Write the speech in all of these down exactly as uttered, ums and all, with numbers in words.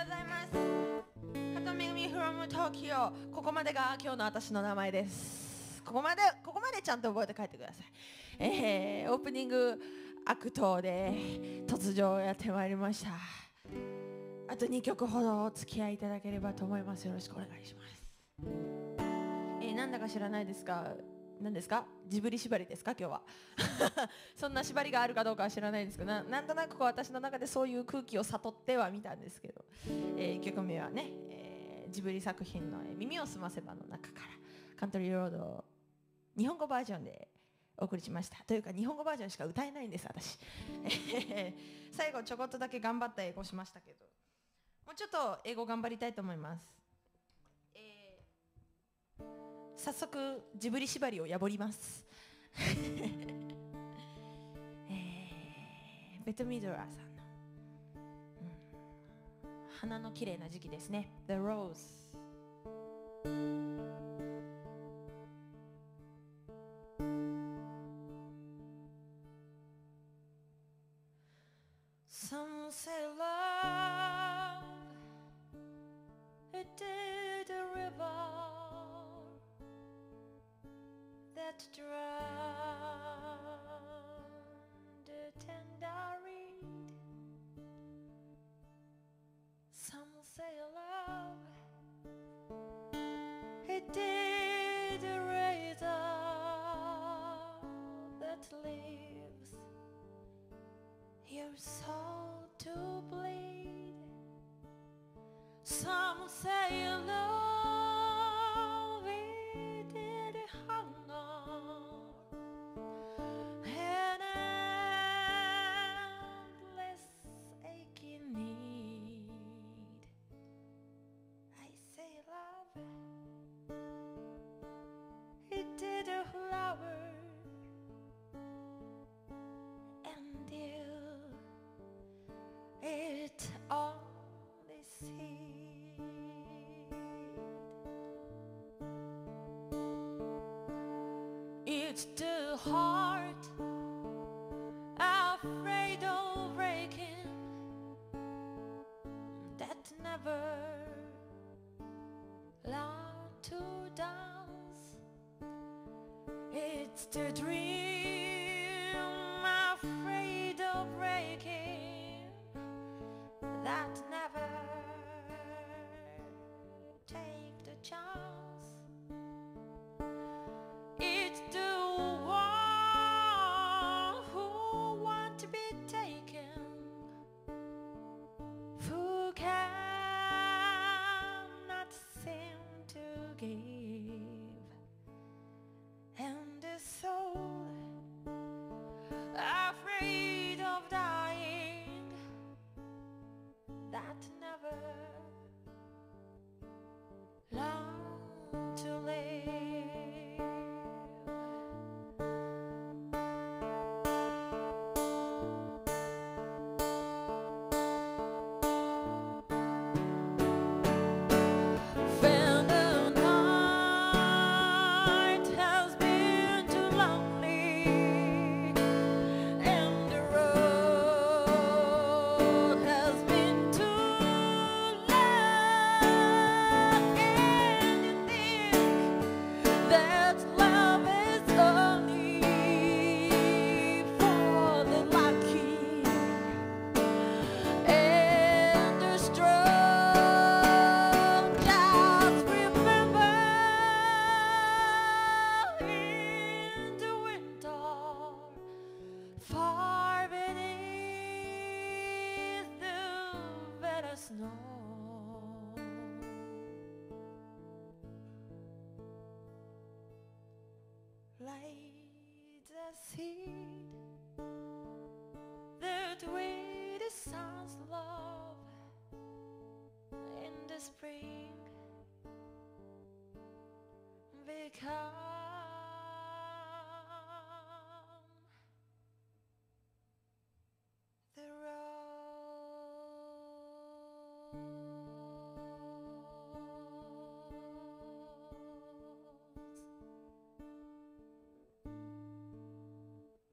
うございます。加藤めぐみ from 東京。ここまでが今日の私の名前です。ここまでここまでちゃんと覚えて帰ってください。えー、オープニングアクトで突如やってまいりました。あとにきょくほどお付き合いいただければと思います。よろしくお願いします。えー、なんだか知らないですか。何ですか、ジブリ縛りですか今日はそんな縛りがあるかどうかは知らないんですけど、 な, なんとなくこう私の中でそういう空気を悟ってはみたんですけど、えー、いっきょくめはね、えー、ジブリ作品の「耳をすませば」の中からカントリーロードを日本語バージョンでお送りしました。というか日本語バージョンしか歌えないんです私最後ちょこっとだけ頑張った英語しましたけど、もうちょっと英語頑張りたいと思います。早速ジブリ縛りを破りますえー、ベトミドラーさんの、うん、花の綺麗な時期ですね。 The Rose。 Some say love it did a river that drowned a tender reed. Some say love it did a razor that leaves your soul to bleed. Some say love it did hunger an endless aching need. I say love it did a flower and you it only seed. It's the heart afraid of breaking that never learned to dance. It's the dream afraid of breaking that never take the chance. It's the one who want to be taken, who cannot seem to give, and the soul afraid of dying that never learned to live. When the night has been too lonely and the road has been too long, and you think that love is only for the lucky and the strong, just remember in the winter far beneath the better snow, lies a seed that with the sun's love in the spring become the rose.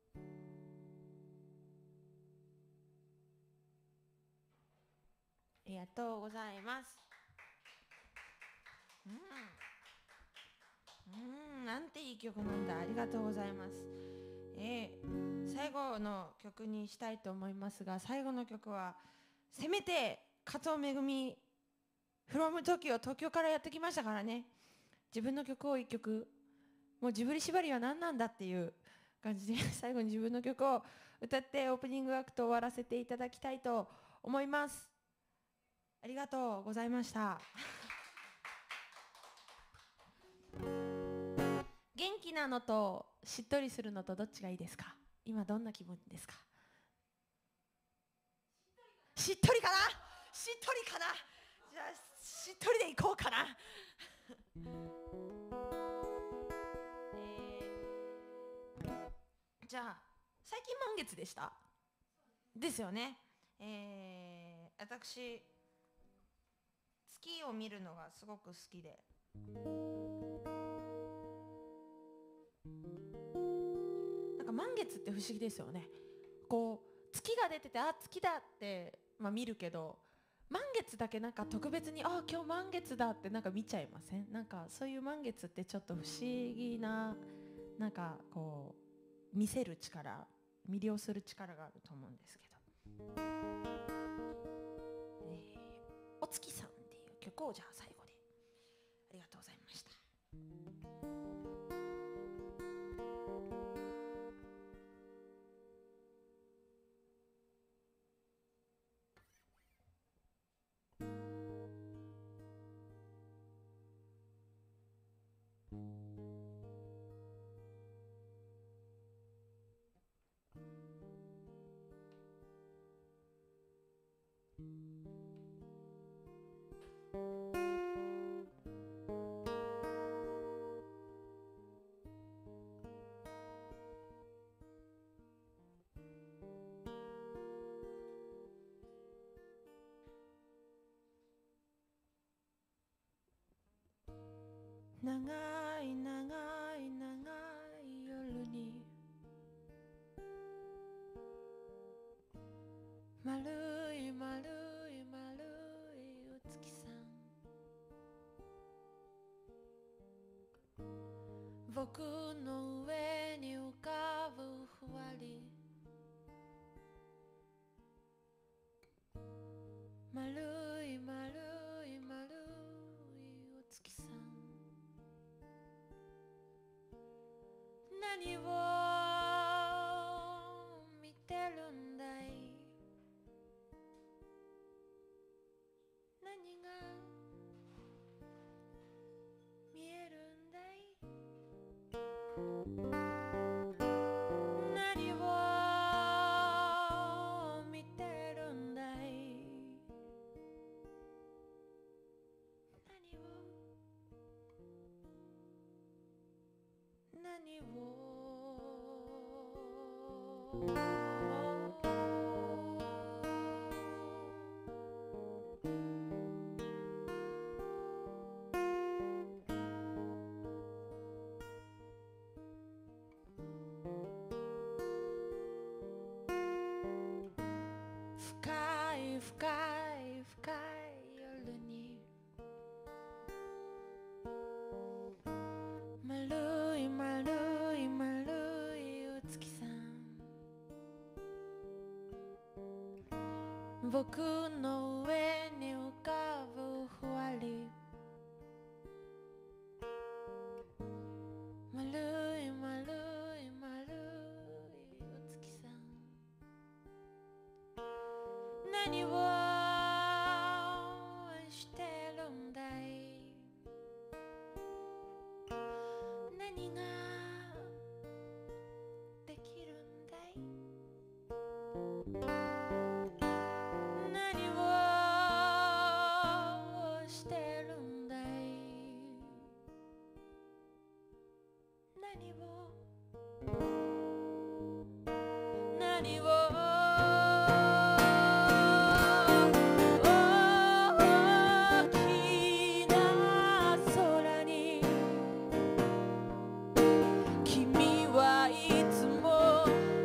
Yeah. がとうございます。うん、うん、なんていい曲なんだ。ありがとうございます。えー、最後の曲にしたいと思いますが、最後の曲はせめて加藤めぐみ from 東京、東京からやってきましたからね。自分の曲を一曲、もうジブリ縛りは何なんだっていう感じで最後に自分の曲を歌ってオープニングアクトを終わらせていただきたいと思います。ありがとうございました。元気なのとしっとりするのとどっちがいいですか？今どんな気分ですか？しっとりかな？しっとりかな？じゃあしっとりでいこうかな。えー、じゃあ最近満月でしたですよね。えー、私月を見るのがすごく好きで、なんか満月って不思議ですよね。こう月が出てて、あ、月だって、まあ、見るけど、満月だけなんか特別に、あ、今日満月だってなんか見ちゃいません？なんかそういう満月ってちょっと不思議な、なんかこう見せる力、魅了する力があると思うんですけど、えー、お月さんっていう曲をじゃあ最後で。ありがとうございました。長い長い長い夜に丸い丸い丸いお月さん、僕の上に浮かぶふわり、丸い丸い丸いお月さん、何を見てるんだい？何が見えるんだい？何を見てるんだい？何を何を深い深い深い夜に丸い丸い丸いお月さん、僕の上に浮かぶふわり、丸い丸い丸いお月さん、何をしてるんだい？何ができるんだい？何をしてるんだい？何を何を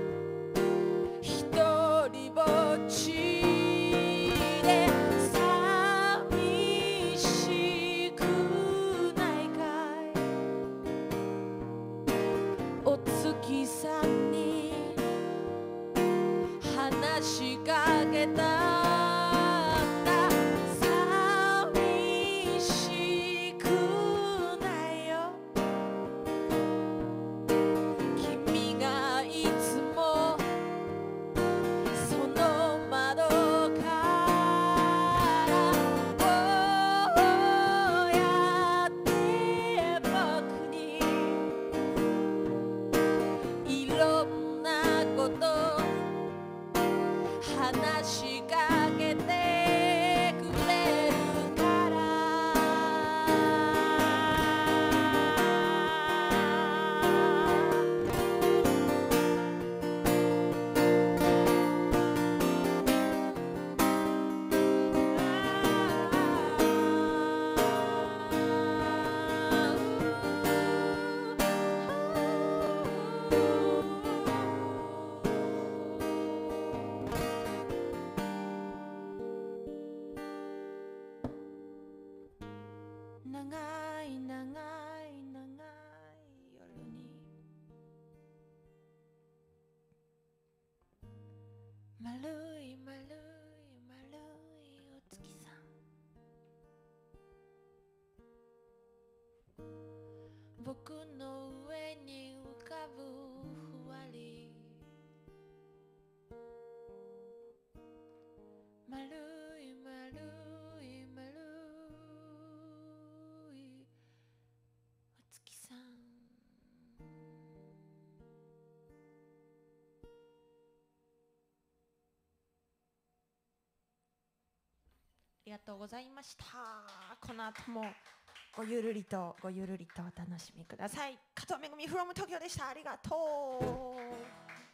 一人ぼっちでさ長い長い長い夜に丸い丸い丸いお月さん、僕の上に浮かぶふわり丸い丸い丸いお月さん、ありがとうございました。この後もごゆるりとごゆるりとお楽しみください。加藤めぐみ from 東京でした。ありがとう。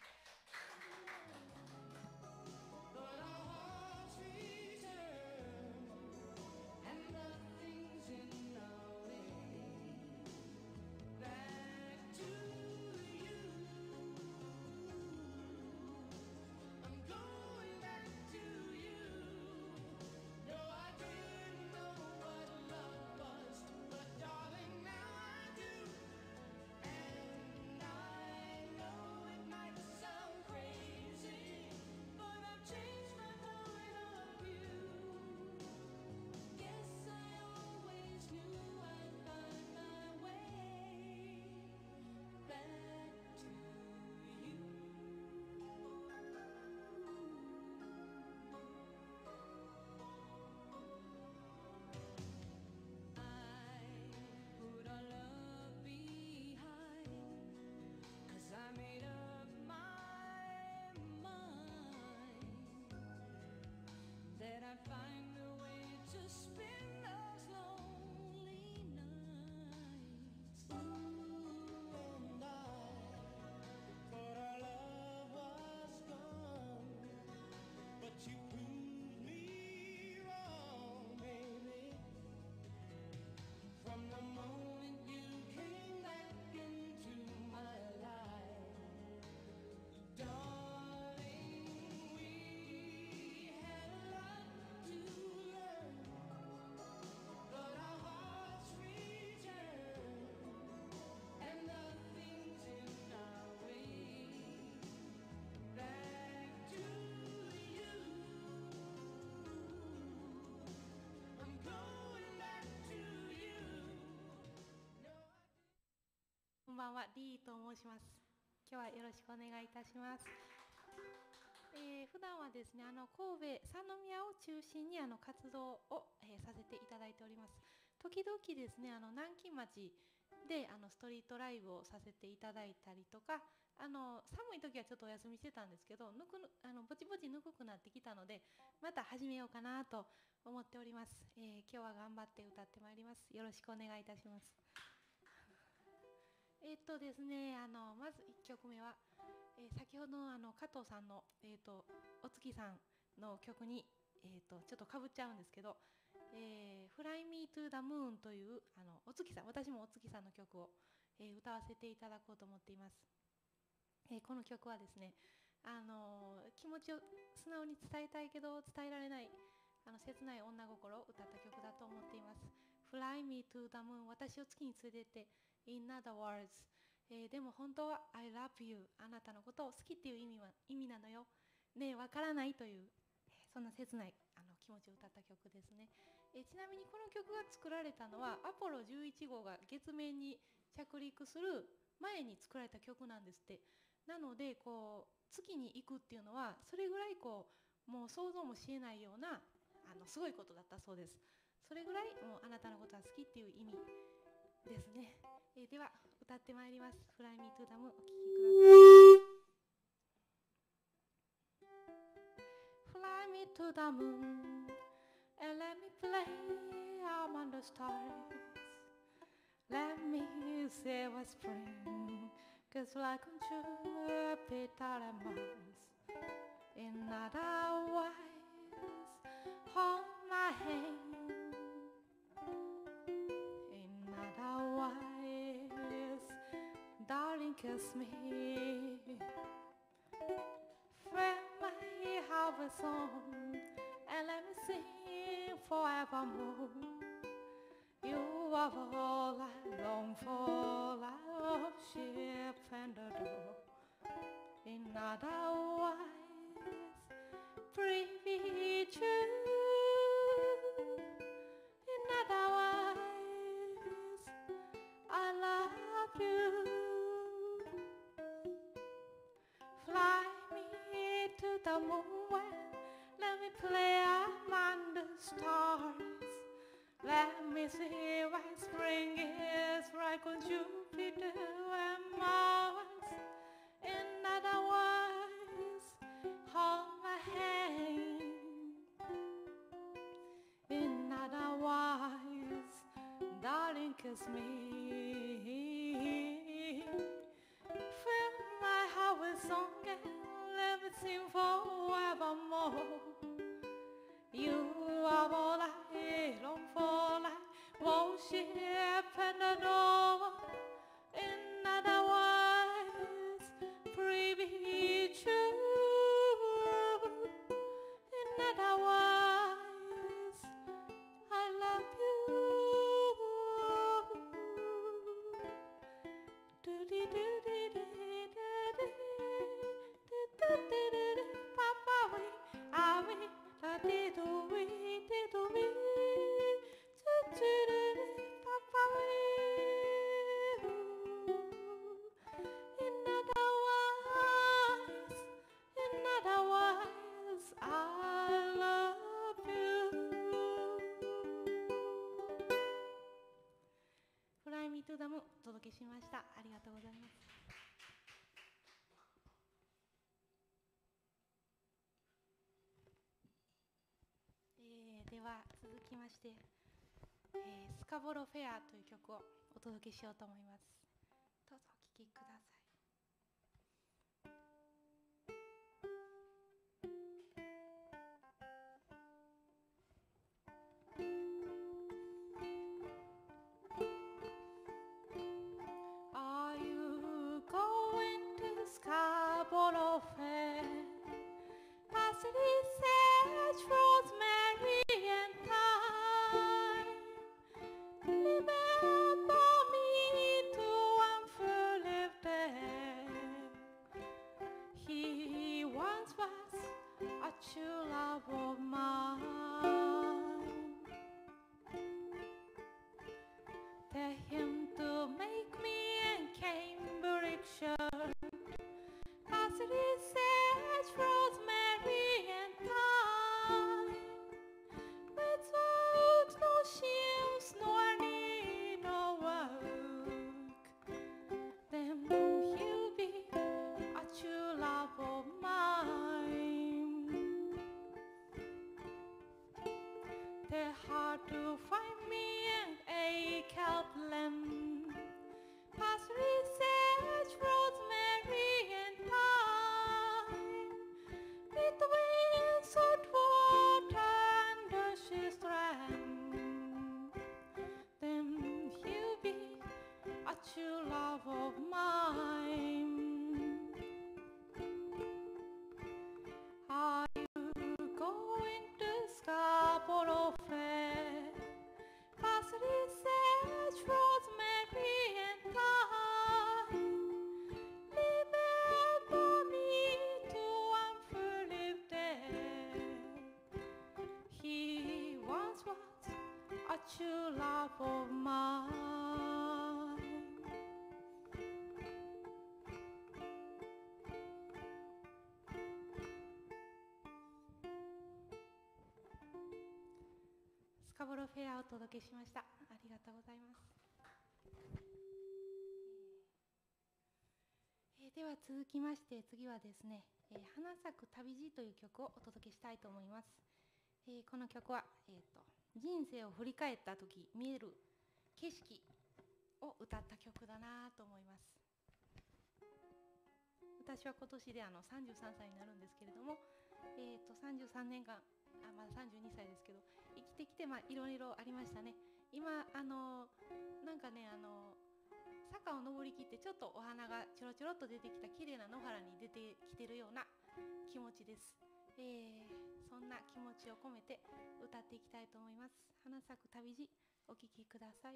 こんばんは、リーと申します。今日はよろしくお願いいたします。えー、普段はですね、あの神戸三宮を中心にあの活動を、えー、させていただいております。時々ですね、あの南京町であのストリートライブをさせていただいたりとか、あの寒い時はちょっとお休みしてたんですけど、ぬくぬあのぼちぼちぬくくなってきたので、また始めようかなと思っております。えー、今日は頑張って歌ってまいります。よろしくお願いいたします。えっとですね、あのまずいっきょくめは、えー、先ほどあの加藤さんの、えー、とお月さんの曲に、えー、とちょっとかぶっちゃうんですけど、えー、Fly Me to the Moon というあのお月さん、私もお月さんの曲を、えー、歌わせていただこうと思っています。えー、この曲はですね、あのー、気持ちを素直に伝えたいけど伝えられないあの切ない女心を歌った曲だと思っています。Fly Me to the Moon、 私を月に連れてって In other words、えー、でも本当は I love you、 あなたのことを好きっていう意味は意味なのよねえ、わからないという、えー、そんな切ないあの気持ちを歌った曲ですね。えー、ちなみにこの曲が作られたのはアポロじゅういち号が月面に着陸する前に作られた曲なんですって。なのでこう月に行くっていうのはそれぐらいこうもう想像もしえないようなあのすごいことだったそうです。それぐらいもうあなたのことは好きっていう意味ですね。えー、では歌ってまいります。Fly Me to the Moon、 お聴きください。 Fly me to the moon and let me play among the stars. Let me say what's spring, cause like on Jupiter and Mars. In other words, hold my hand. In other words, darling, kiss me. Friend, may have a song, and let me sing forevermore. You are otherwise privy to. In other words, I love you. Fly me to the moon, let me play among the stars. Let me see why spring is right on Jupiter and Mars. In other words, hold my hand. In other words, darling, kiss me. Fill my heart with song and let me sing forevermore. You are all I long for, like worship and adore. In other words, privy true. In other words, I love you. Papa, we are we, da di do we, di do we, Papa, we. In other words, in other words, I love you. Fly Me to the Moon お届けしました。ありがとうございます。えー、では続きまして、えー、スカボロフェアという曲をお届けしようと思います。どうぞお聴きください。Scarborough Fair, Parsley, sage, rosemary, and thyme. Remember me to one who lived there. He once was a true love of mine. Tell him to make me a Cambridgeshire. Parsley, sage, rosemary, and thyme. Without no shields nor need of work, then he'll be a true love of mine. They're hard to find me and a Calpland. Parsley, sage, rosemary, and thyme. Between salt water and the sea strand, then he'll be a true love of mine. Are you going to Scarborough Fair? Parsley, sage, rosemary, and thyme. Remember me to one who lived there. He once was a true love of mine.スカボロフェアをお届けしました。ありがとうございます。えー、では続きまして次はですね、えー、花咲く旅路という曲をお届けしたいと思います。えー、この曲は、えーと、人生を振り返った時見える景色を歌った曲だなと思います。私は今年であのさんじゅうさんさいになるんですけれども、えーと、さんじゅうさんねんかん、あ、まださんじゅうにさいですけど、生きてきてまあいろいろありましたね。今あのなんかねあの坂を登りきってちょっとお花がちょろちょろっと出てきた綺麗な野原に出てきてるような気持ちです。えー、そんな気持ちを込めて歌っていきたいと思います。花咲く旅路、お聴きください。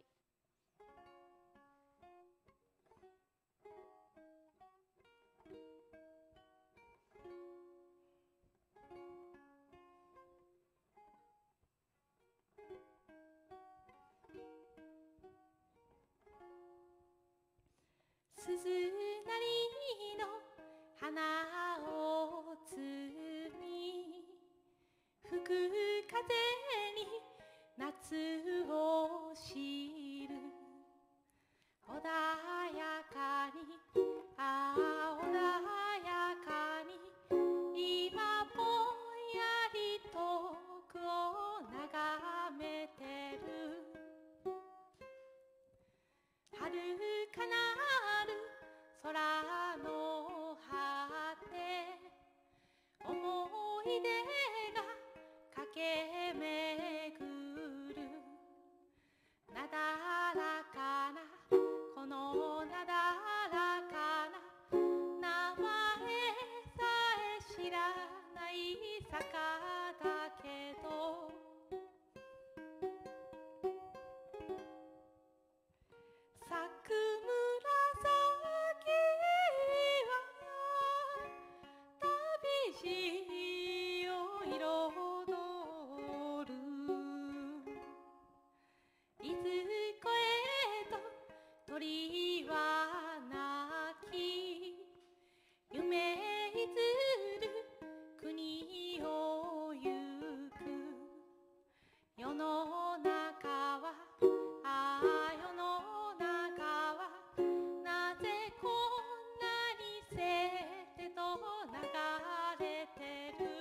鈴なりの花を摘み吹く風に夏を知る穏やかにああ穏やかに今ぼんやり遠くを眺めてる遥かなる空の果て思い出が駆け巡るなだらかなこのなだらかな名前さえ知らない坂だけど咲く紫は旅路を彩るいずこへと鳥は鳴き夢いずる国を行く世の中はああ世の中はなぜこんなにせてと流れてる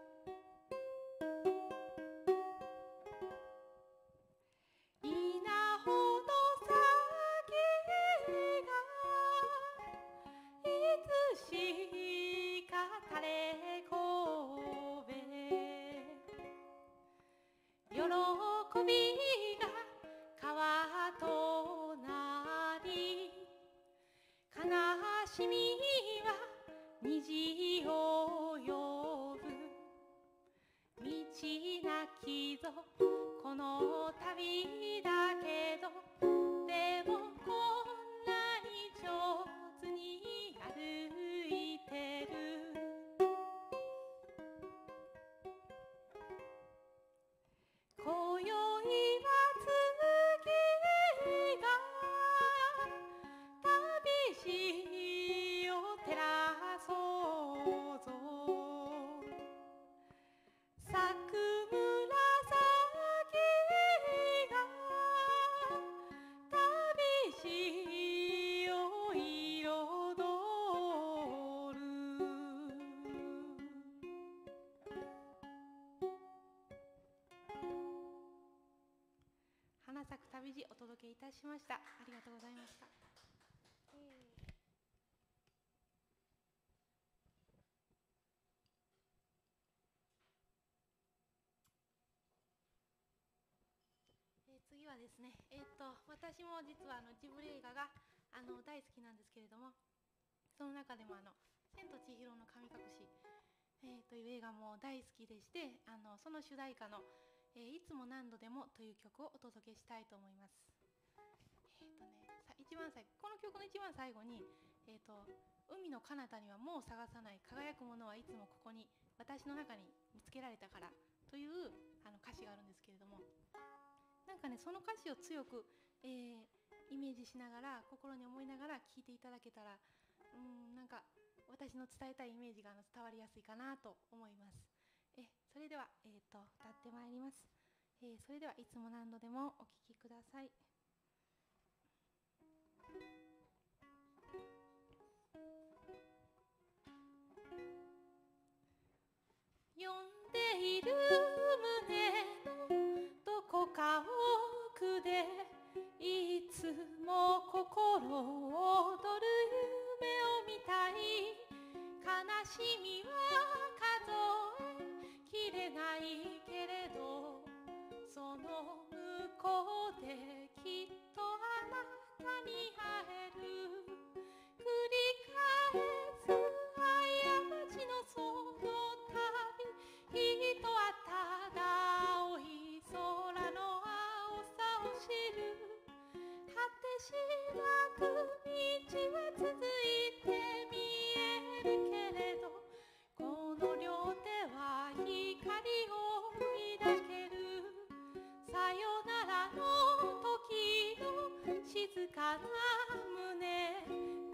稲穂の先がいつしか垂れこべ喜びが川となり悲しみは虹を呼ぶ道なきぞこの旅だけどでもこんなに上手に歩いてる今宵は月が旅路を照らそうぞ咲く紫が旅路を彩る花咲く旅路お届けいたしました。ありがとうございました。えー、次はですね、えー、っと私も実はあのジブリ映画があの大好きなんですけれども、その中でもあの千と千尋の神隠し、えー、という映画も大好きでして、あのその主題歌の、えー、いつも何度でもという曲をお届けしたいと思います。えーとね、さ一番最後この曲の一番最後に、えー、と海の彼方にはもう探さない輝くものはいつもここに私の中に見つけられたからというあの歌詞があるんですけれども、なんかねその歌詞を強く、えー、イメージしながら心に思いながら聴いていただけたら、うーんなんか私の伝えたいイメージが伝わりやすいかなと思います。えそれでは、えー、と歌ってまいります。えー、それではいつも何度でもお聴きください。呼んでいる胸のどこか奥でいつも心躍る夢を見たい、悲しみは数えきれないけれどその向こうできっとあなたに会える、繰り返す過ちのその旅、人はただ青い空の青さを知る、果てしなく道は続いて見えるけれどこの両手は光を抱ける、さよならの時の静かな胸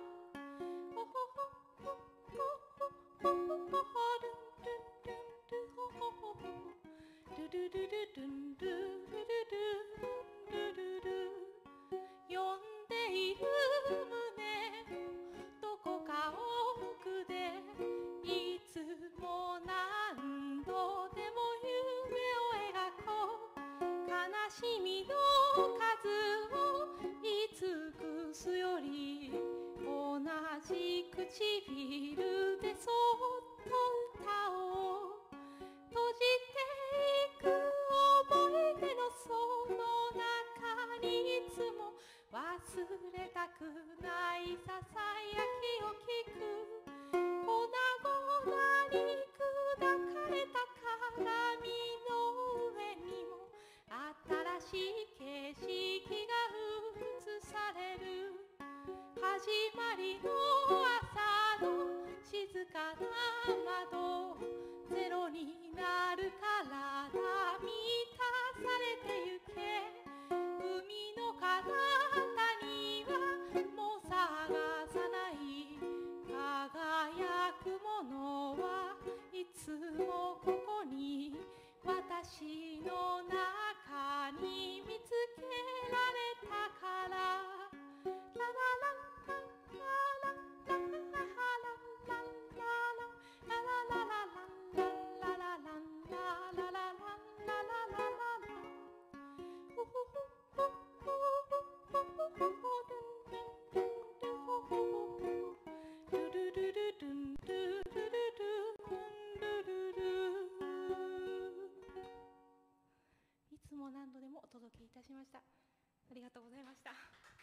ありがとうございました。ち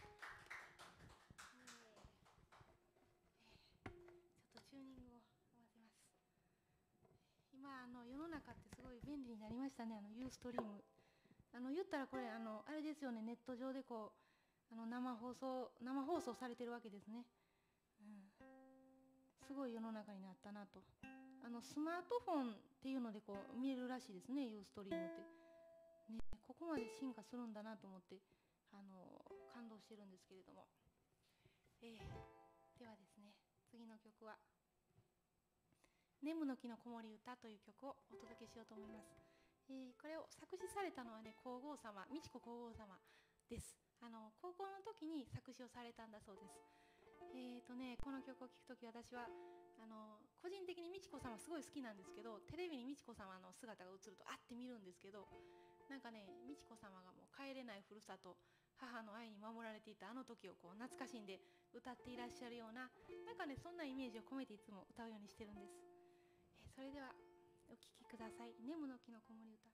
ょっとチューニングを合わせます。今あの世の中ってすごい便利になりましたね。あのユーストリーム、あの言ったらこれあのあれですよね、ネット上でこうあの生放送生放送されてるわけですね。うん、すごい世の中になったなと。あのスマートフォンっていうのでこう見えるらしいですね、ユーストリームって。ね、ここまで進化するんだなと思ってあの感動してるんですけれども、えー、ではですね、次の曲は「ネムの木の子守歌」という曲をお届けしようと思います。えー、これを作詞されたのはね、皇后様、美智子皇后様です。あの高校の時に作詞をされたんだそうです。えーとね、この曲を聴くとき、私はあの個人的に美智子様すごい好きなんですけど、テレビに美智子様の姿が映るとあって見るんですけど、なんかね、美智子様がもう帰れないふるさと、母の愛に守られていたあの時をこう懐かしんで歌っていらっしゃるような、なんかね、そんなイメージを込めていつも歌うようにしてるんです。えー、それではお聴きください。ネムの木の子守歌。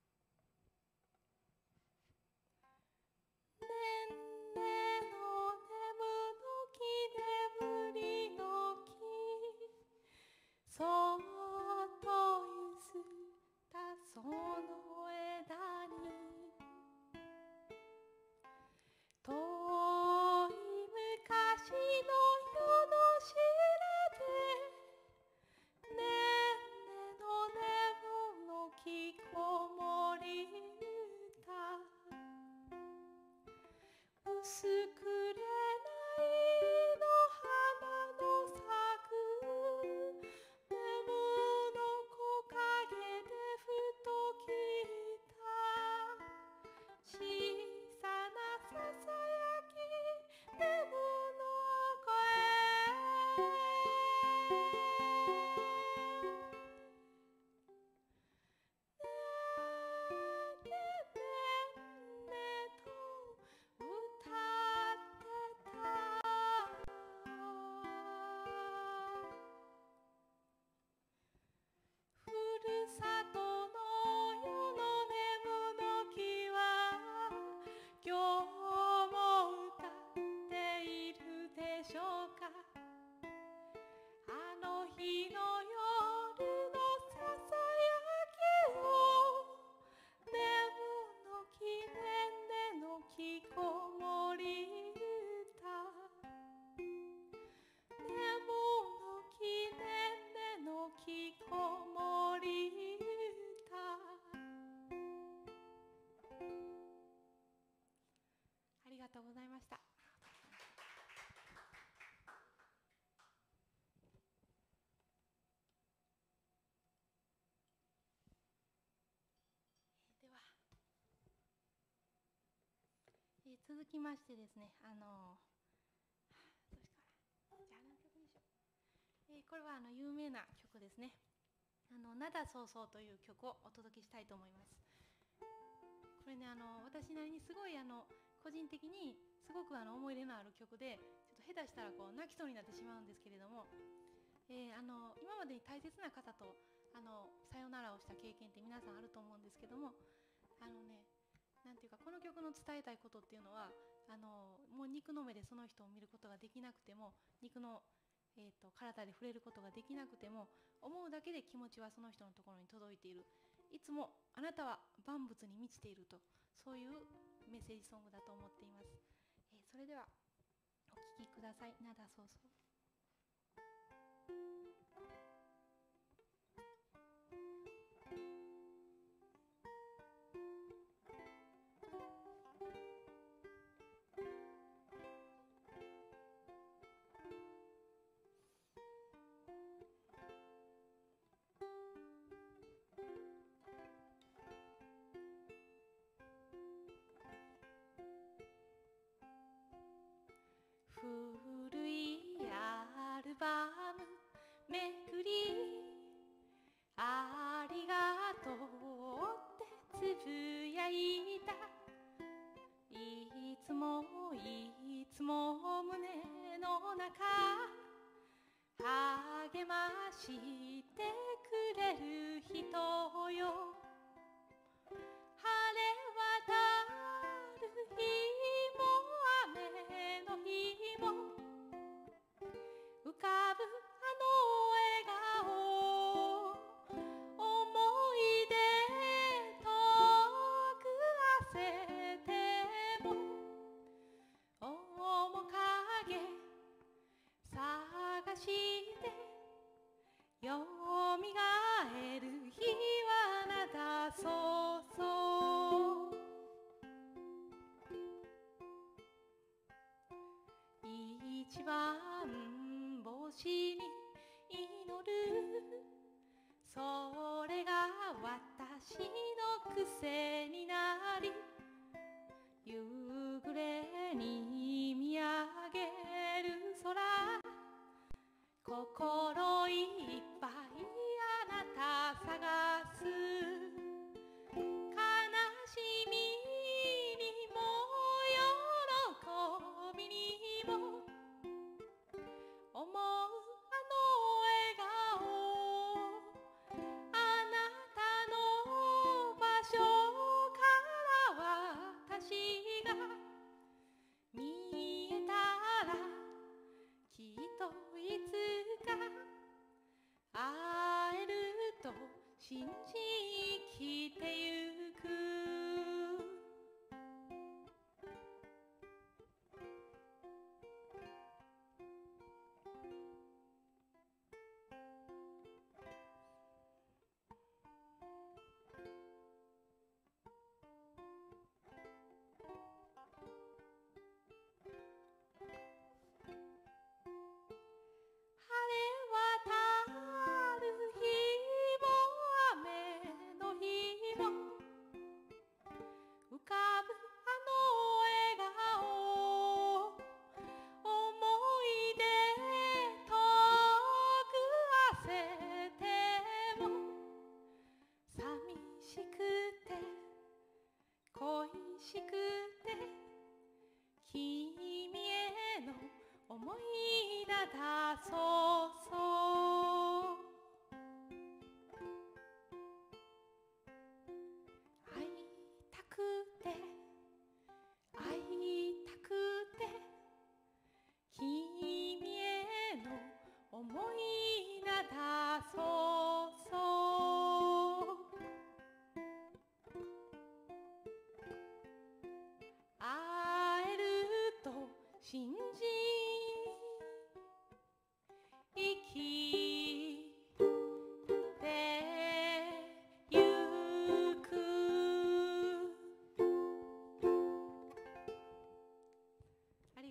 ねんねのネムの木、眠りの木、そっとゆすったその枝に、遠い昔の世の知らで、ねんねのネムの木こもり歌、薄くれないの花の咲くネムの木陰でふと聞いた小さなささやき、ネムの声、ねねねねと歌っした。では、えー続きましてですね、あのーどうしようかな。じゃあ、あの曲にしよう。えーこれはあの有名な曲ですね。あの灘そうそうという曲をお届けしたいと思います。これね、あの私なりにすごいあの個人的にすごくあの思い入れのある曲で、ちょっと下手したらこう泣きそうになってしまうんですけれども、えーあの今までに大切な方とあのさよならをした経験って皆さんあると思うんですけども、あのね、なんていうか、この曲の伝えたいことっていうのは、あのもう肉の目でその人を見ることができなくても、肉の、えー、と体で触れることができなくても、思うだけで気持ちはその人のところに届いている、いつもあなたは万物に満ちていると、そういうメッセージソングだと思っています。えーそれではお聴きください。灘そうそう。古いアルバムめくり、ありがとうってつぶやいた。いつもいつも胸の中励ましてくれる人よ。晴れ渡る日も雨の日も浮かぶあの笑顔、思い出遠く馳せても面影探してよみがえる日は灘そうそう。一番星に祈る、それが私の癖になり、夕暮れに見上げる空、心いっぱいあなた探す。悲しみにも喜びにも思うあの笑顔、あなたの場所から私が見えたら、きっといつか会えると信じ生きてゆく。晴れ渡る日も雨の日も浮かぶあの笑顔、思い出遠く馳せても寂しくて恋しくて君への思い灘そうそう。会いたくて会いたくて君への思い灘そうそう。会えると信じ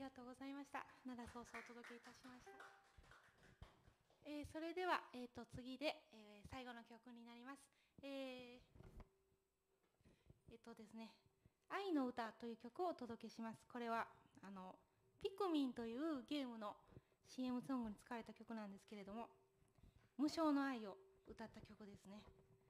がとうございました。灘ソースをお届けいたしました。えー、それでは、えー、と次で、えー、最後の曲になります。えー、えっとですね、愛の歌という曲をお届けします。これはあのピクミンというゲームの シーエム ソングに使われた曲なんですけれども、無償の愛を歌った曲ですね。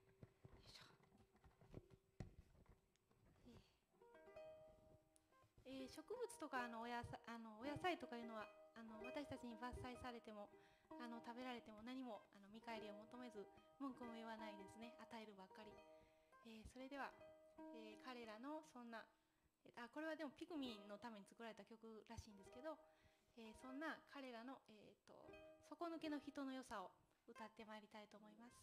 えー、植物とかあのお野菜、あのお野菜とかいうのはあの私たちに伐採されてもあの食べられても何もあの見返りを求めず文句も言わないですね。与えるばっかり。えー、それでは、えー、彼らのそんな、えー、あこれはでもピクミンのために作られた曲らしいんですけど、えー、そんな彼らの、えー、と底抜けの人の良さを歌ってまいりたいと思います。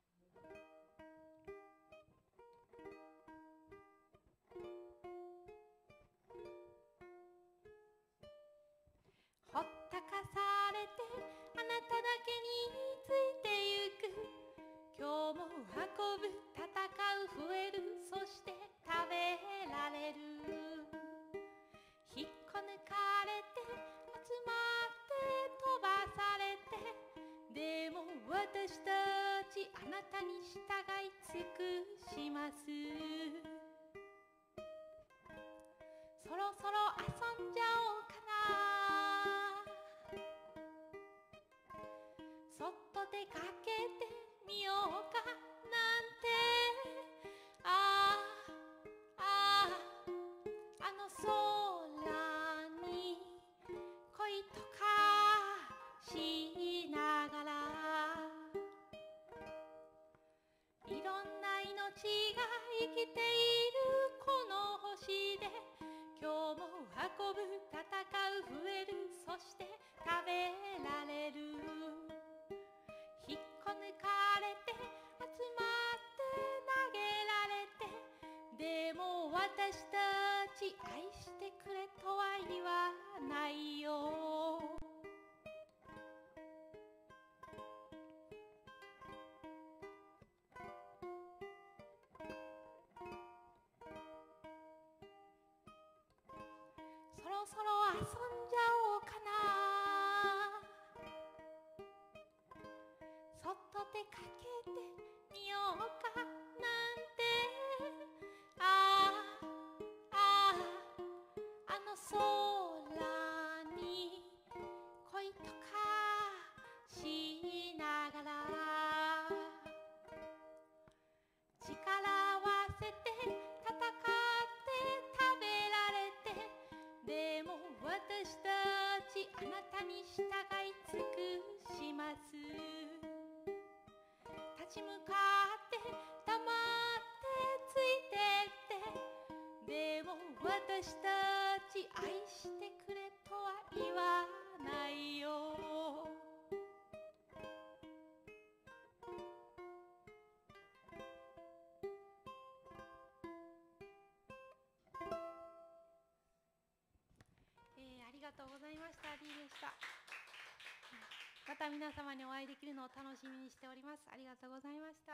ほったかされてあなただけについてゆく、今日も運ぶ戦う増える、そして食べられる、引っこ抜かれて集まって飛ばされて、でも私たちあなたに従い尽くします。そろそろ遊んじゃおうかな、そっと出かけてみようかなんて、あああああの空に恋とかしながら、いろんな命が生きているこの星で、今日も運ぶ戦う増える、そして食べられる、引っこ抜かれて集まって投げられて、でも私たち愛してくれとは言わないよ。そろそろ遊んじゃおうかな、そっと出かけてみようかなんて、あああああの空に恋とかしながら、力合わせて戦って食べられて、でも私たちあなたに従い尽くします。立ち向かって黙ってついてって、でも私たち愛してくれとは言わないよ。えー、ありがとうございました。 D でした。また皆様にお会いできるのを楽しみにしております。ありがとうございました。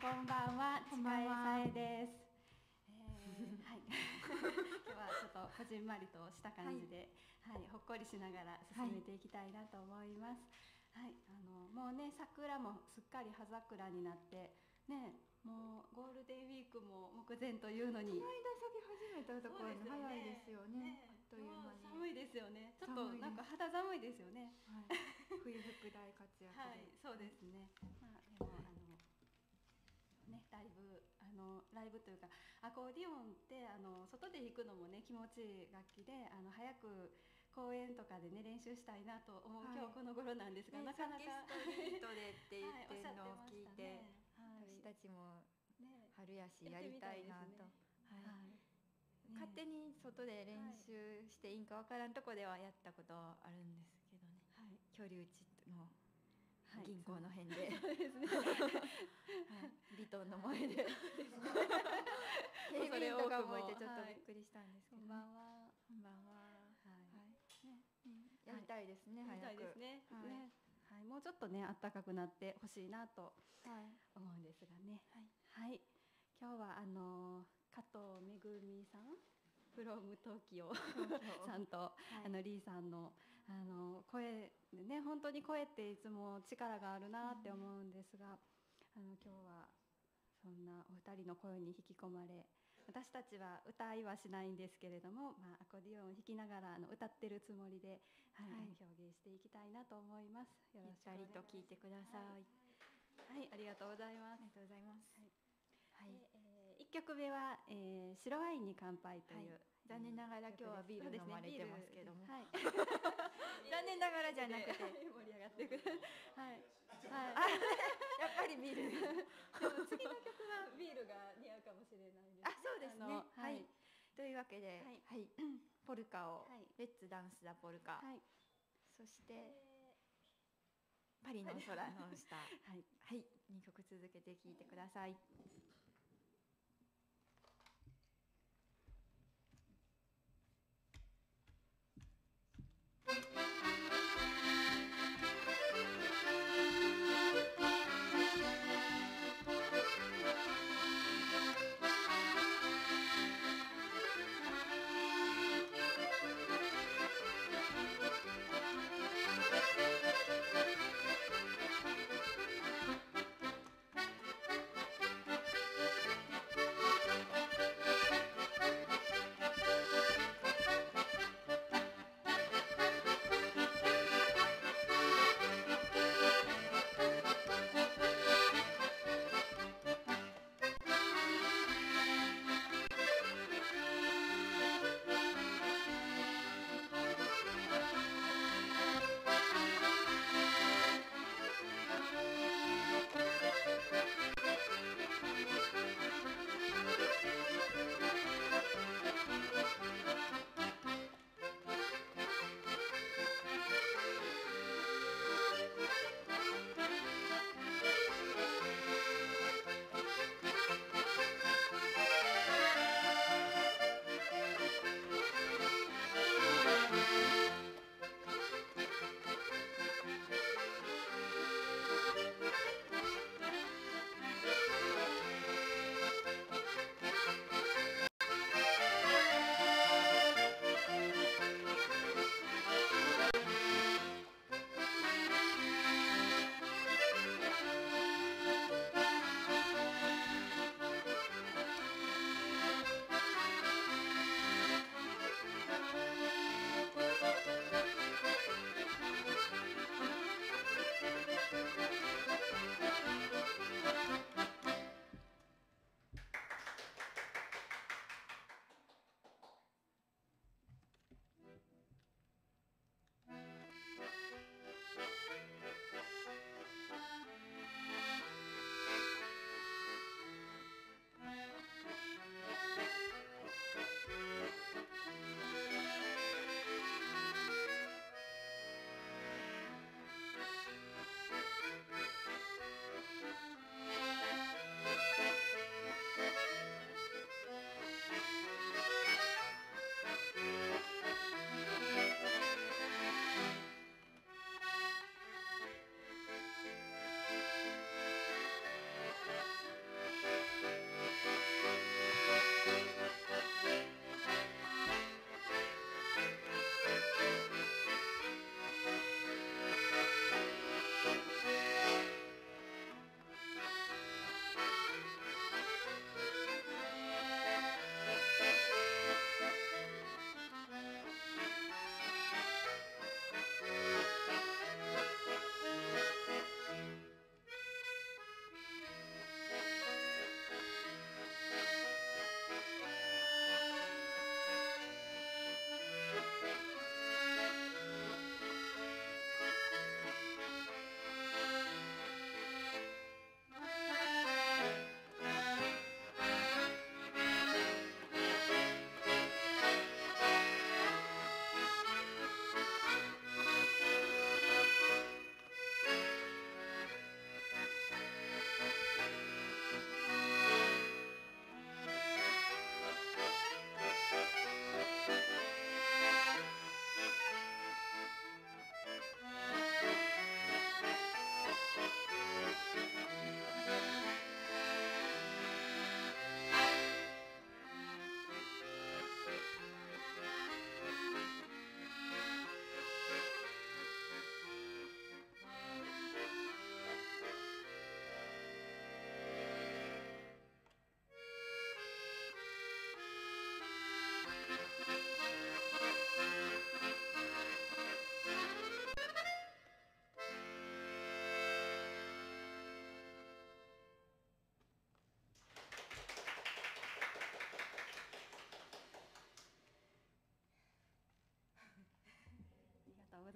こんばんは、 こんばんはちかえさえです。えー、はい。今日はちょっとこじんまりとした感じで、はい、はい、ほっこりしながら進めていきたいなと思います。はい、あのもうね、桜もすっかり葉桜になってね、もうゴールデンウィークも目前というのに。 この間咲き始めたところに早いですよね。あっという間に。 寒いですよね。ちょっとなんか肌寒いですよね。 はい、冬服大活躍で。 はい、そうですね。まあでもあのね、ライブあのライブというかアコーディオンってあの外で弾くのもね気持ちいい楽器で、あの早く公園とかでね練習したいなと思う、はい、今日この頃なんですが、ね、なかなかストリートでって言ってるのを聞いて、 はい、 私たちも春やしやりたいなと。勝手に外で練習していいんかわからんとこではやったことあるんですけどね、はい、居留地の銀行の辺で、はい、ビトンの前で警備員とかもいてちょっとびっくりしたんですけど、ね、 こんばんは。 こんばんは。 はい、ね、 やりたいですね、 やりたいですね。はい、ね、はい、もうちょっとね暖かくなってほしいなと思うんですがね。はい、はい、今日はあの加藤めぐみさん、フロム東京さんと、はい、あのリーさんのあの声でね、本当に声っていつも力があるなって思うんですが、うん、あの今日はそんなお二人の声に引き込まれ、私たちは歌いはしないんですけれども、まあ、アコーディオンを弾きながらあの歌ってるつもりで、はい、はい、表現していきたいなと思います。よろしくお願いします。 ゆったりと聞いてください。 はい、はい、ありがとうございます。 ありがとうございます。 はい、はい、えー、いっきょくめは、えー、白ワインに乾杯という、はい、 残念ながら今日はビール飲まれてますけども、 はい、 残念ながらじゃなくて盛り上がってくる。はい、はい、 やっぱりビール。 でも次の曲はビールが似合うかもしれないです。 あ、そうですね。 はい、 はい、というわけで、はい、はい、ポルカを、はい、レッツダンスだポルカ、はい、そして、えー、パリの空の下、はい、はい、にきょく続けて聴いてください。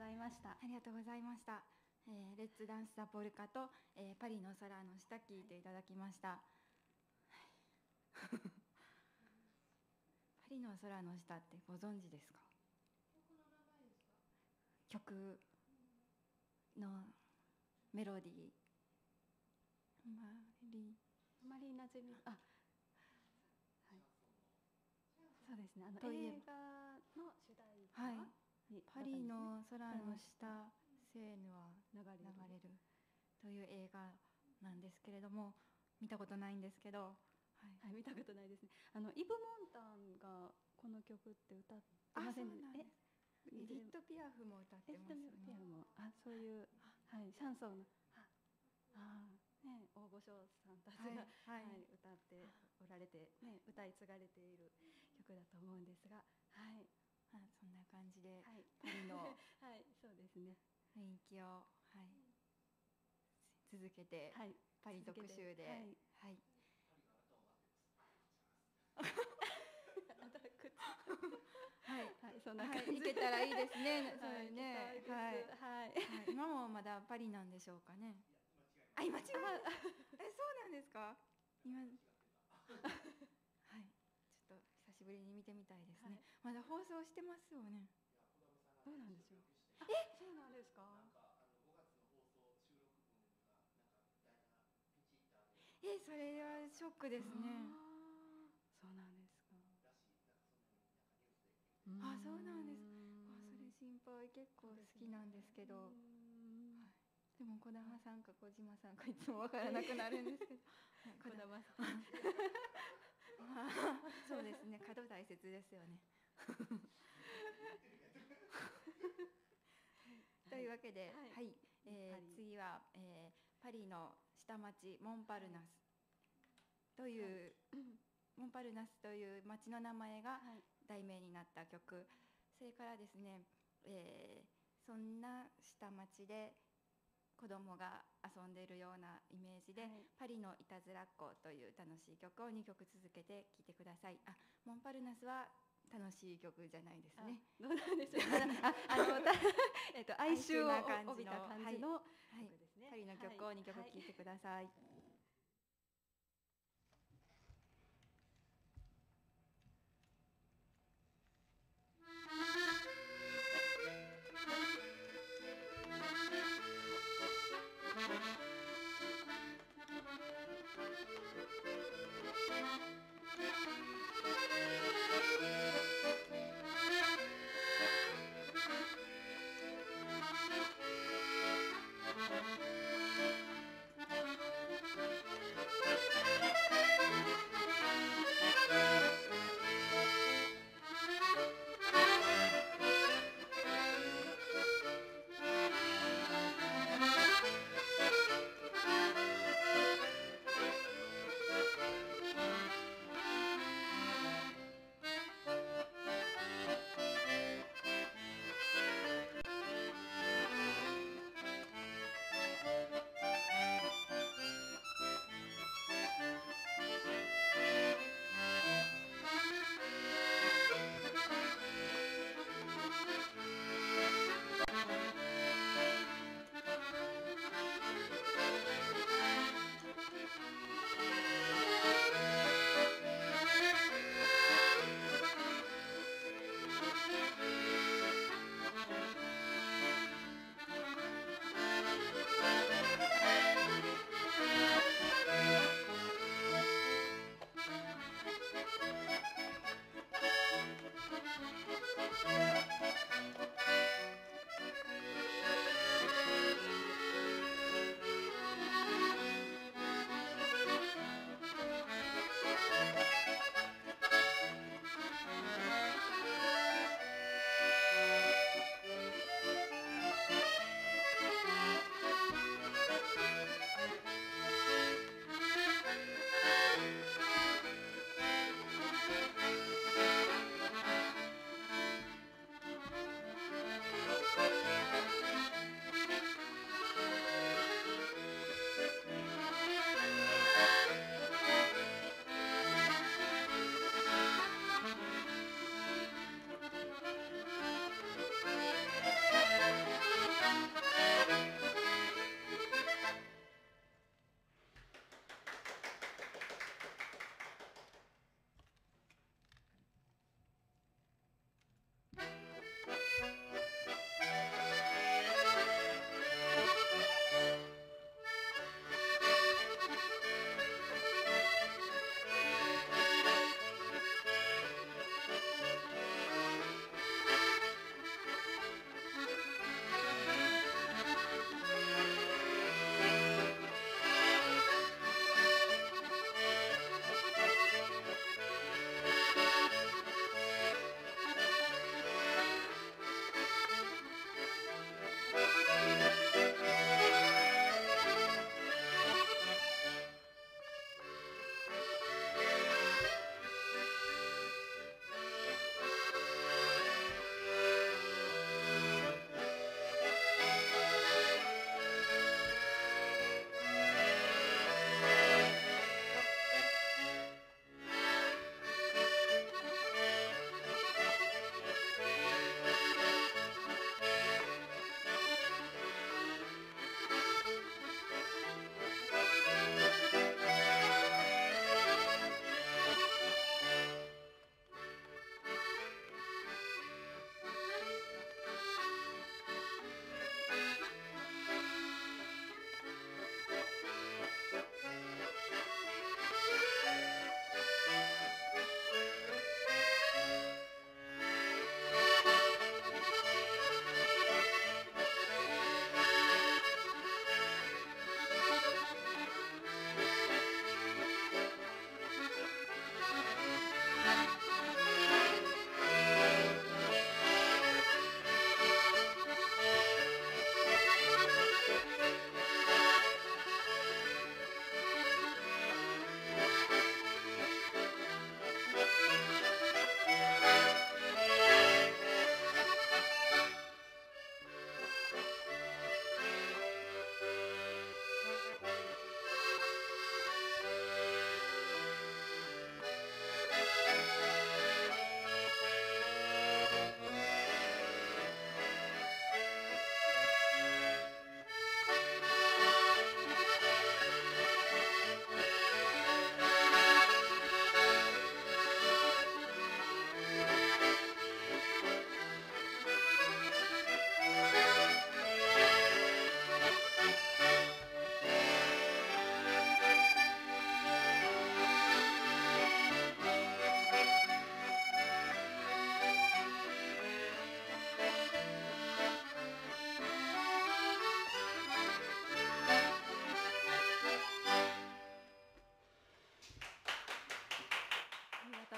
ざいました。 ありがとうございました。えー、レッツダンスザポルカと、えー、パリの空の下聞いていただきました。はい、パリの空の下ってご存知ですか？曲のメロディー。マリあまり馴染み、あ、はい、そうですね。あのといえ映画の主題歌はい、 にパリの空の下、セーヌは流れる流れるという映画なんですけれども、見たことないんですけど、はい、 はい、見たことないですね。あのイブ・モンタンがこの曲って歌ってませんでした。え、 エディット・ピアフも歌ってますよね。 ピアも、あ、そういう、はい、シャンソンの、あ、あ、ね、大御所さんたちが、はい、はい、歌っておられて、ね、歌い継がれている曲だと思うんですが、はい、 あ、そんな感じで、 はい、 パリのはい、そうですね。 雰囲気を、はい、続けて、はい、パリ特集で、はい、はい。はい、はい、そんな感じ、はい、行けたらいいですね。それね、はい、はい、今もまだパリなんでしょうかね。あ、今違う。え、そうなんですか。今、はい、ちょっと久しぶりに見てみたいですね。まだ放送してますよね。 どうなんでしょう。 え、 そうなんですか。 え、それはショックですね。 そうなんですか。 あ、そうなんです。あ、それ心配。結構好きなんですけど、はい、でも児玉さんか小島さんかいつもわからなくなるんですけど児玉さんそうですね、角大切ですよねというわけで、はい、はい、えー、次は、えー、パリの下町モンパルナスという、はい、モンパルナスという町の名前が題名になった曲、それからですね、えー、そんな下町で子供が遊んでいるようなイメージで、はい、パリのいたずらっ子という楽しい曲をにきょく続けて聴いてください。あ、モンパルナスは楽しい曲じゃないですね。 どうなんでしょう。あ、あのえっと哀愁を帯びた感じの曲ですね。 パリの曲をにきょく聴いてください。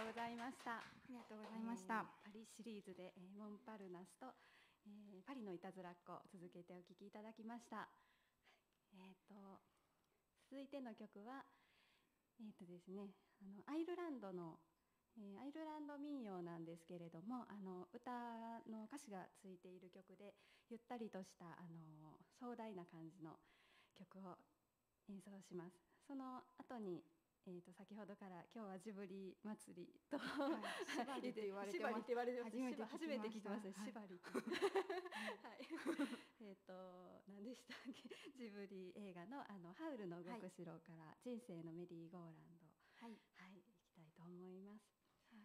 うございました。 ありがとうございました。 えー、パリシリーズで、えー、モンパルナスと、えー、パリのいたずらっ子続けてお聴きいただきました。えー、と続いての曲は、えーとですね、あのアイルランドの、えー、アイルランド民謡なんですけれども、あの歌の歌詞がついている曲で、ゆったりとしたあの壮大な感じの曲を演奏します。その後に、えー、と先ほどから今日はジブリ祭りと、 はい、縛りって言われてます。 縛りって言われてます。 初めて聞きました。 初めて聞きます。縛りってはいえっと何でしたっけ、ジブリ映画のあのハウルの動く城から人生のメリーゴーランド、 はい、 はい、いきたいと思います。 はい。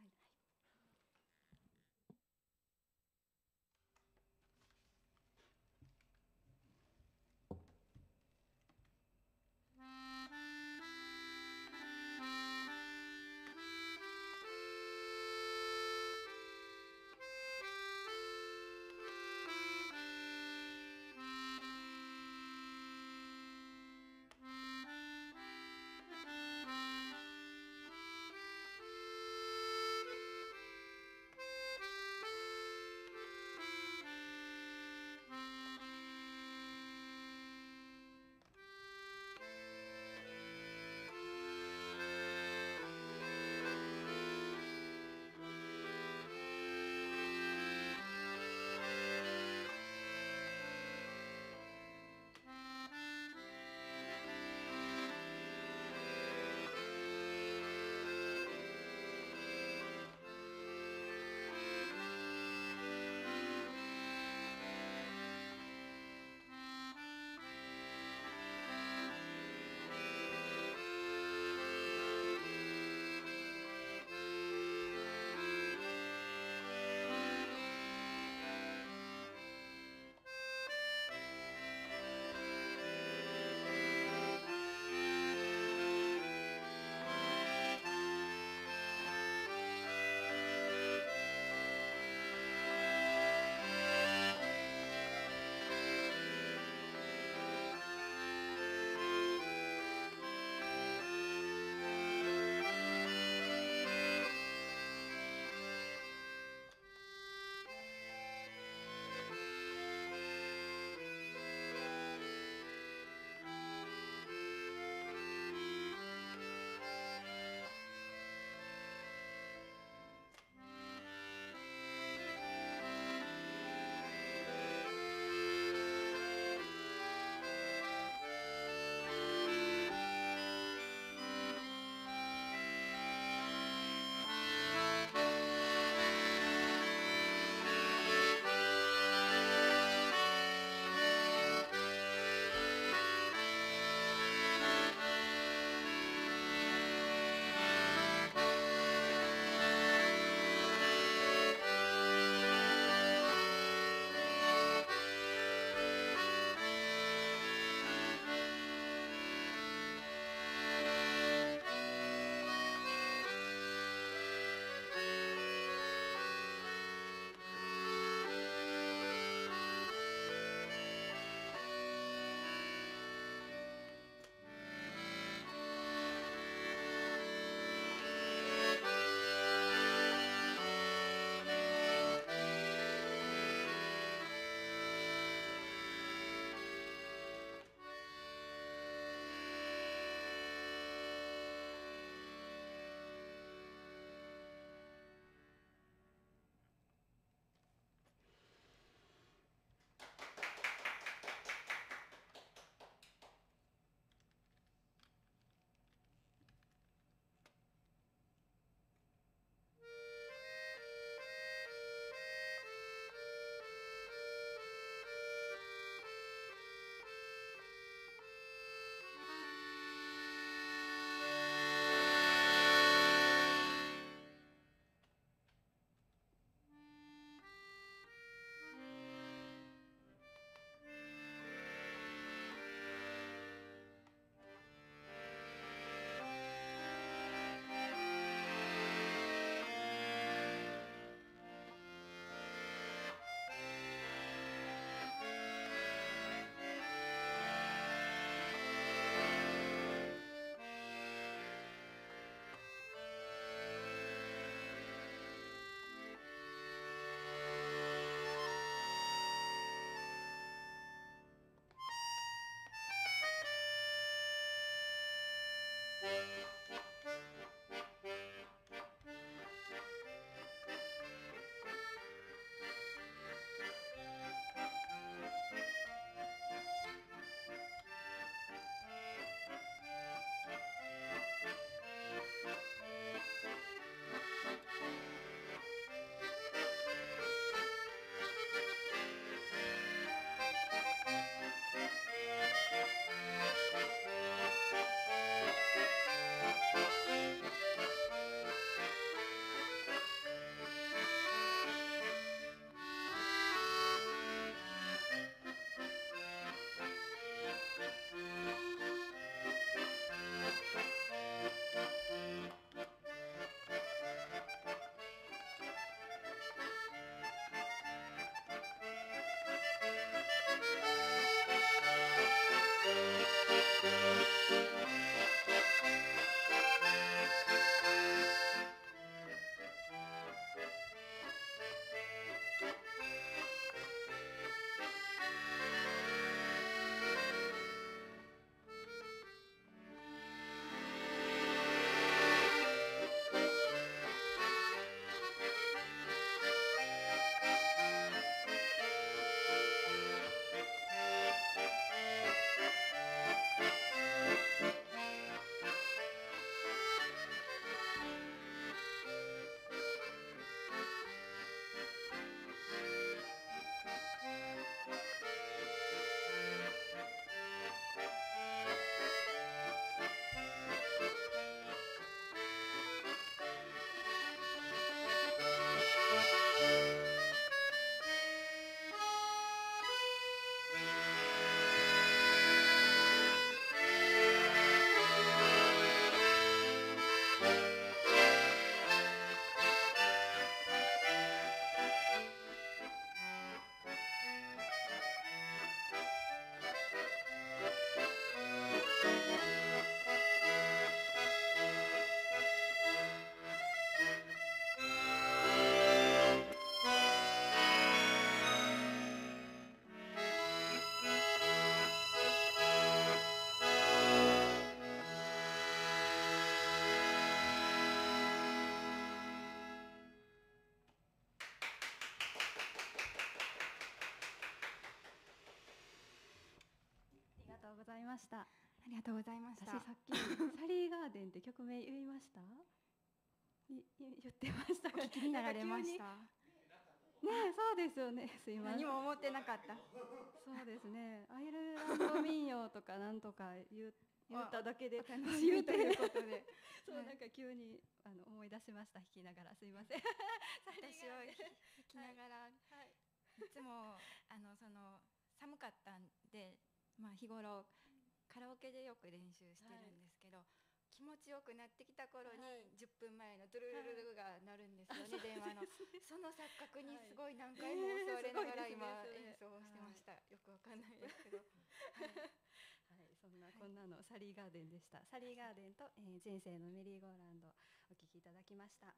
ございました。 ありがとうございました。 私さっきサリーガーデンって曲名言いました？い言ってましたか？ お聞きになられました？ ねえ、そうですよね。すいません。 何も思ってなかった。 そうですね。アイルランド民謡とかなんとか言う言っただけで楽しみということで、 そうなんか急にあの思い出しました。弾きながらすいません。 私を弾きながら、はいはい、いつもあのその寒かったんで、まあ日頃カラオケでよく練習してるんですけど、はい、気持ちよくなってきた頃にじゅっぷんまえのトゥルルルルが鳴るんですよね、はい、電話のその錯覚にすごい何回も襲われながら今演奏をしてました、はい、よくわかんないですけど、はいはい、そんなこんなのサリーガーデンでした。サリーガーデンと、えー、人生のメリーゴーランドお聴きいただきました。はい、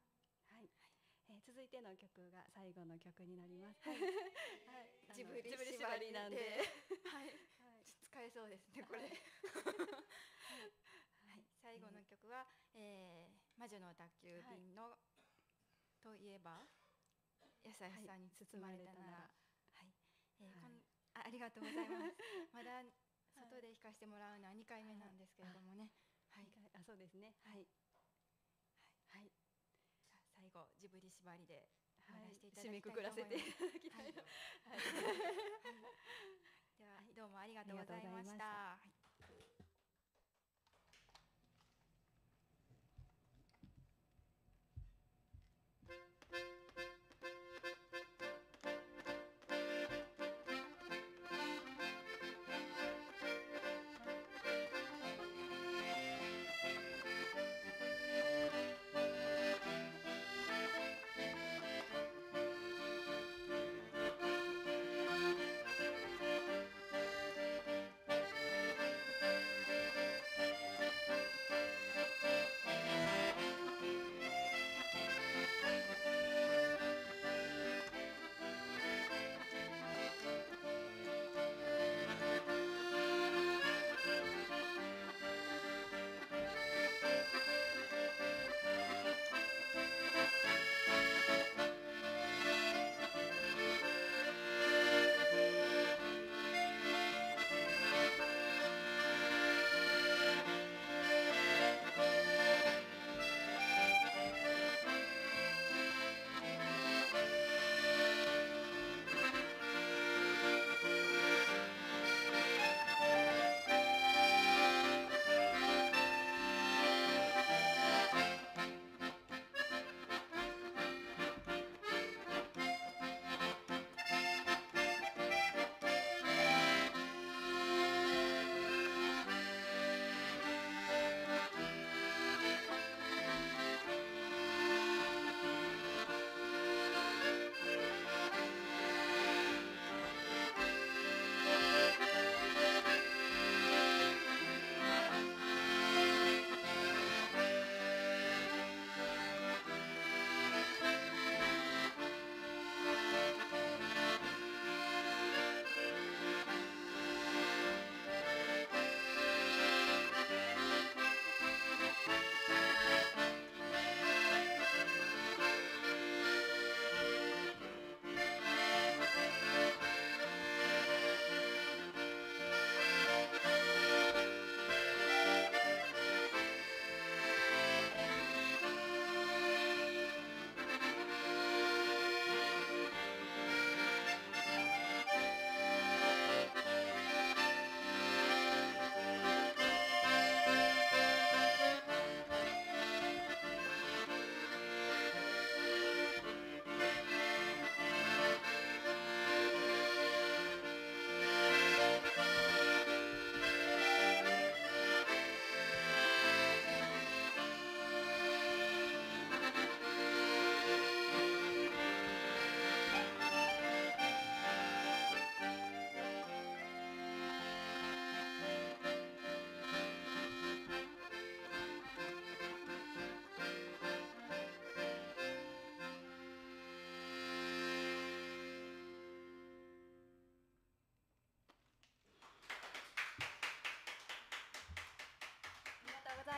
えー、続いての曲が最後の曲になります。はい、はい、 ジブリ縛りなんで、はい、はい、使えそうですねこれ。はい、はい、最後の曲は、えー、魔女の宅急便の、はい、といえば優しさに包まれたなら、はい、えー、こんあ、ありがとうございます。まだ外で弾かせてもらうのはにかいめなんですけれどもね。 はい、あ、そうですね。はい。 はい。じゃあ最後ジブリ縛りで終わらせていただきたいと思います。締めくくらせていただきたい。はい。 ではどうもありがとうございました。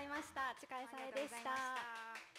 いました。ちかえさえでした。